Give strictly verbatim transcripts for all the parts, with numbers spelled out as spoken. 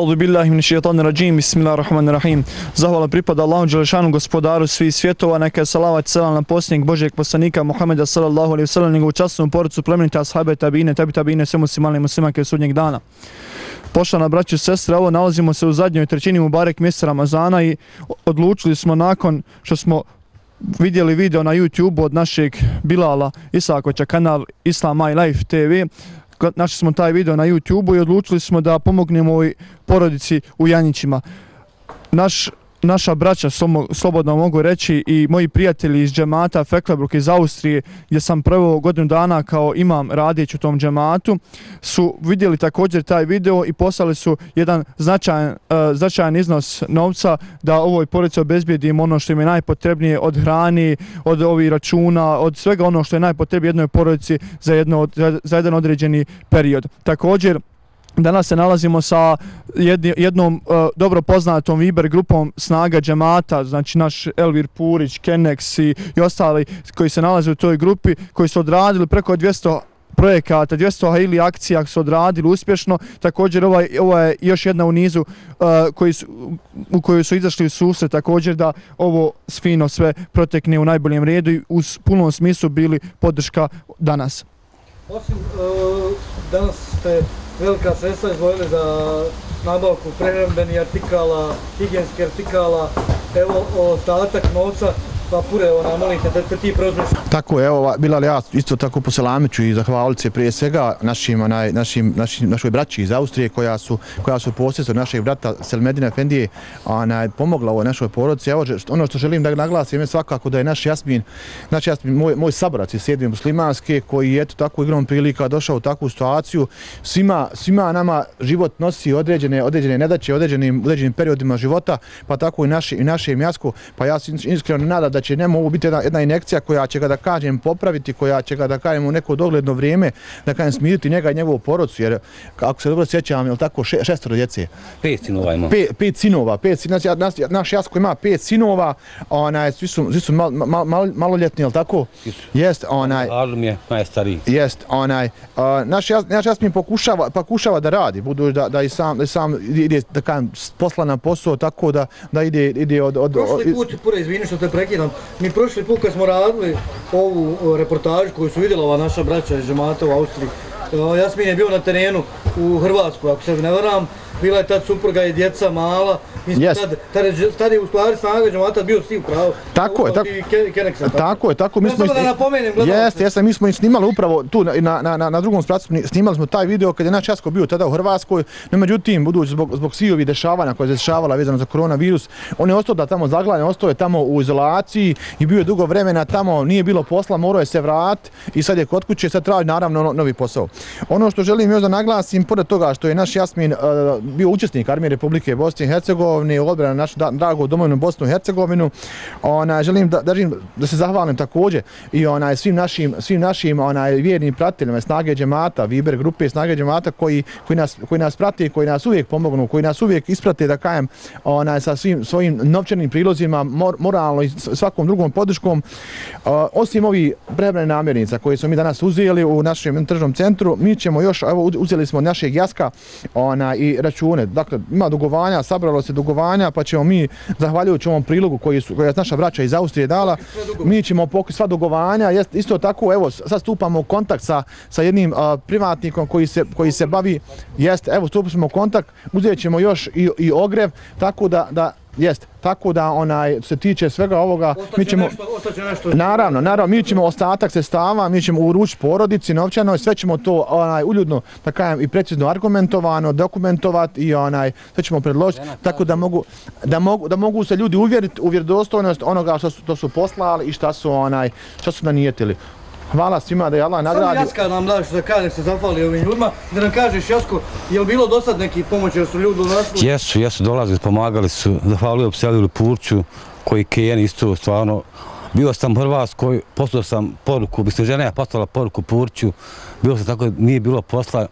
A'udhu billahi minash shaitanir rajim. Bismillahirrahmanirrahim. Zahvala pripada Allahu dželešanu, gospodaru svih svjetova, neka je salavat selam na posljednjeg Božjeg poslanika Muhameda sallallahu alejhi ve sellem, njegovu časnu porodicu, plemenite ashabe, tabiine, tabi tabiine, sve muslimane i muslimanke od sudnjeg dana. Poštovana braćo i sestre, ovo nalazimo se u zadnjoj trećini Mubarek mjeseca Ramazana i odlučili smo nakon što smo vidjeli video na YouTube od našeg Bilala Isakovića, kanal Islam My Life te ve. Našli smo taj video na YouTube i odlučili smo da pomognemo ovoj porodici u Janjićima. Naš, naša braća, slobodno mogu reći, i moji prijatelji iz džemata Feklebruk iz Austrije, gdje sam prvo godinu dana kao imam radijeći u tom džematu, su vidjeli također taj video i poslali su jedan značajan, uh, značajan iznos novca da ovoj porodici obezbijedimo ono što im je najpotrebnije, od hrani, od ovih računa, od svega ono što je najpotrebnije jednoj porodici za, jedno, za, za jedan određeni period. Također, danas se nalazimo sa jednom uh, dobro poznatom Viber grupom Snaga džemata, znači naš Elvir Purić, Kenex i, i ostali koji se nalaze u toj grupi, koji su odradili preko dvjesto projekata, dvjesto hajli akcija su odradili uspješno. Također ovaj, ovo je još jedna u nizu uh, koji su, u kojoj su izašli u susret, također da ovo fino sve protekne u najboljem redu i u punom smislu bili podrška danas. Osim uh, danas ste velika sredstva izdvojili za nabavku prehrambenih artikala, higijenskih artikala, evo ostatak novca, pa Pure, ona, molite da te ti preuzmeš. Tako je, evo, Bilal, ja isto tako poselamit ću i zahvalit se prije svega našim, onaj, našim, našim, našoj braći iz Austrije koja su, koja su posredstvom našeg brata Selmedina Efendije onaj, pomogla ovoj našoj porodici. Evo, ono što želim da naglasim je svakako da je naš Jasmin, naš Jasmin, moj, moj saborac iz Sedme muslimanske, koji je eto tako igrom prilika došao u takvu situaciju. Svima, svima nama život nosi određene, određene nedaće, određenim, određenim periodima života, pa tako i, naši, i našem Jasku. Pa ja se iskreno nadam da će njemu ovo biti jedna, jedna injekcija koja će ga, da kažem, popraviti, koja će ga, da kažem, u neko dogledno vrijeme, da kažem, smiriti njega i njegovu porodicu, jer ako se dobro sjećam, je li tako, še, šestoro djece? Pet sinova ima. Pe, pet sinova, pet sinova, naš, naš Jasko ima pet sinova, onaj, svi su, svi su mal, mal, mal, maloljetni, je li tako? Jest, onaj... Arlum je najstariji. Jest, onaj, uh, naš, naš Jasmin pokušava, pokušava da radi, budući da, da i sam, da sam ide, da kažem, posla na posao, tako da, da ide, ide od... od Prošli put, Pure, izvini što te prekidam, mi prošli put kad smo radili ovu reportažu koju su vidjela ova naša braća iz džemata u Austriji, Jasmin je bio na terenu u Hrvatskoj, ako se ne varam, bila je tad supruga i djeca mala, mi smo yes. tad, tad, tad je u stvari Snaga džemata bio svi u pravu. Tako je, tako, Keneksa, tako. tako je, tako mi smo... Ja samo da napomenem, gledam. Jeste, jeste, mi smo snimali upravo tu na, na, na, na drugom spracu, snimali smo taj video kad je naš Jasko bio tada u Hrvatskoj, no međutim, budući zbog, zbog svih ovih dešavanja koje se dešavala vezano za koronavirus, on je ostao da tamo zaglavljen, ostao je tamo u izolaciji i bio je dugo vremena tamo, nije bilo posla, morao je se vratiti i sad je kod kuće, sad traži naravno novi posao. Ono što želim još da naglasim, pored toga što je naš Jasmin uh, bio učesnik Armije Republike Bosne i Hercegovine, odbrana na našu dragu domovinu Bosnu i Hercegovinu, onaj, želim da, da, da se zahvalim također i onaj, svim našim, svim našim onaj, vjernim pratiteljima Snage džemata, Viber grupe Snage džemata koji, koji, nas, koji nas prate, koji nas uvijek pomognu, koji nas uvijek isprate, da kajem, onaj, sa svim svojim novčanim prilozima, mor, moralno i svakom drugom podrškom. Uh, osim ovih prehrambene namirnica koje smo mi danas uzeli u našem tržnom centru, mi ćemo još, evo, uzeli smo našeg Jaska ona, i račune. Dakle, ima dugovanja, sabralo se dugovanja, pa ćemo mi, zahvaljujući ovom prilogu koji su, koja je naša braća iz Austrije dala, mi ćemo pokriti sva dugovanja. Jest, isto tako, evo, sad stupamo u kontakt sa, sa jednim uh, privatnikom koji se, koji se bavi, jest, evo, stupili smo u kontakt, uzet ćemo još i, i ogrev, tako da, da jest, tako da onaj se tiče svega ovoga, mi ćemo nešto, nešto. naravno, naravno mi ćemo ostatak sredstava, mi ćemo uručiti porodici novčano, sve ćemo to onaj uljudno, da kažem, i precizno argumentovano dokumentovati i onaj sve ćemo predložiti, tako da mogu da mogu da mogu se ljudi uvjeriti u vjerodostojnost onoga što su to su poslali i šta su onaj šta su nanijetili. Hvala svima da je Allah nagradi. Samo Jaska nam daš da kaže, se zahvali ovim ljudima, da nam kažeš, Jasko, je li bilo do sad neki pomoći da su ljudi donosili? Jesu, jesu, dolazili, pomagali su, zahvalio bi se Elviru Purću, koji Kejen isto stvarno. Bio sam u Hrvatskoj, poslao sam poruku, bi se žena ja poslala poruku Purću, bilo sam tako, nije bilo posla.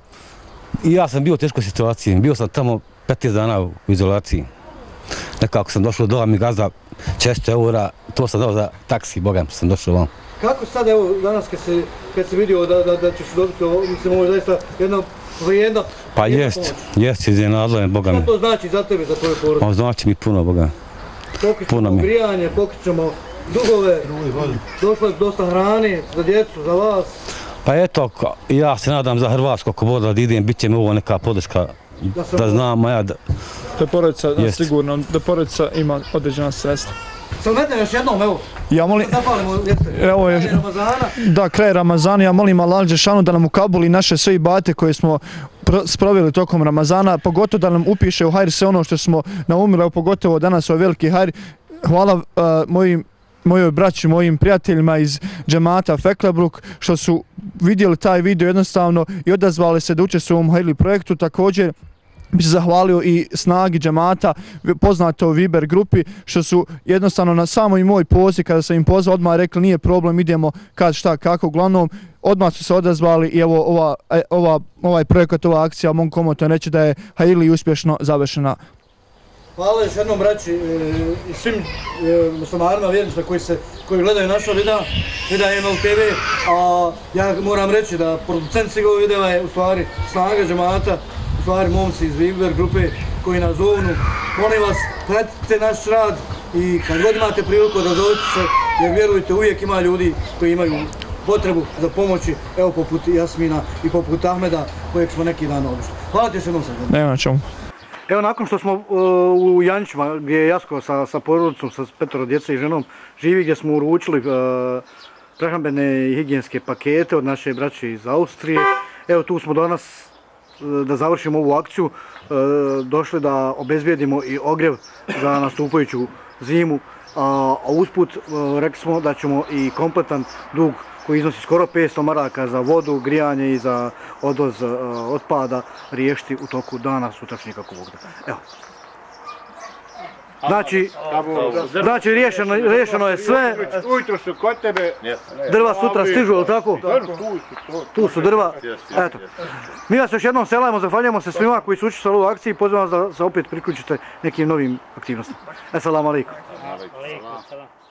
I ja sam bio u teškoj situaciji, bio sam tamo petnaest dana u izolaciji. Nekako sam došao do mi gazda često eura, to sam dao za taksi, bogam sam došao vam. Kako sad, evo, danas kad se, kad se vidio da, da, da ćeš dobiti ovo, mislim, ovo je zaista jedno vrijedna. Pa jest, jest, iznenadilo me, Boga mi. Šta to znači za tebe, za tvoju porodicu? Pa znači mi puno, Boga. Pokrićemo grijanje, pokrićemo dugove, došlo je dosta hrane za djecu, za vas. Pa eto, ja se nadam za Hrvatsku, ako bodo da idem, bit će mi ovo neka podrška, da znam, a ja da... Da porodica, sigurno, da porodica ima određena sredstva. Sam vedem još jednom, evo, ja molim, zapalimo, evo je, kraj Ramazana. Da, kraj Ramazana, ja molim Allah Đelešanu da nam ukabuli naše sve ibadete koje smo sproveli tokom Ramazana, pogotovo da nam upiše u hajr sve ono što smo naumili, pogotovo danas ovaj veliki hajr. Hvala uh, mojim mojoj braći, mojim prijateljima iz džemata Feklebruk što su vidjeli taj video jednostavno i odazvali se da učestvuju u ovom hajrli projektu. Također bi se zahvalio i snagi džemata, poznato u Viber grupi, što su jednostavno na samoj moj poziv, kada sam im pozvao, odmah rekli nije problem, idemo kad šta kako, uglavnom odmah su se odazvali i evo ova, ova, ovaj projekat, ova akcija, mogu komotno reći da je hajrli uspješno završena. Hvala još jednom braći i svim muslimanima, vjernicima koji se koji gledaju naša videa, videa M L T V, a ja moram reći da producent svih ovih videa je u stvari snaga džemata, u stvari momci iz Viber grupe koji nas zovnu. Molim vas, pratite naš rad i kad god imate priliku odazovite se, jer vjerujte, uvijek ima ljudi koji imaju potrebu za pomoći, evo poput Jasmina i poput Ahmeda kojeg smo neki dan obišli. Hvala ti još jednom sad. Nema na čemu. Evo, nakon što smo uh, u Janjićima, gdje je Jasko sa, sa porodicom, sa petoro djece i ženom živi, gdje smo uručili uh, prehrambene i higijenske pakete od naše braće iz Austrije. Evo, tu smo danas uh, da završimo ovu akciju, uh, došli da obezbijedimo i ogrjev za nastupajuću zimu, a usput uh, rekli smo da ćemo i kompletan dug koji iznosi skoro petsto maraka za vodu, grijanje i za odvoz uh, otpada riješiti u toku dana sutrašnjeg kako Bog da. Evo. Znači, znači riješeno, riješeno je sve. Ujutro su kod tebe. Drva sutra stižu, ili tako? Tu su drva. Eto. Mi vas još jednom selajemo, zahvaljujemo se svima koji su učestvovali u akciji i pozivam vas da se opet priključite nekim novim aktivnostima. Assalamu alaikum.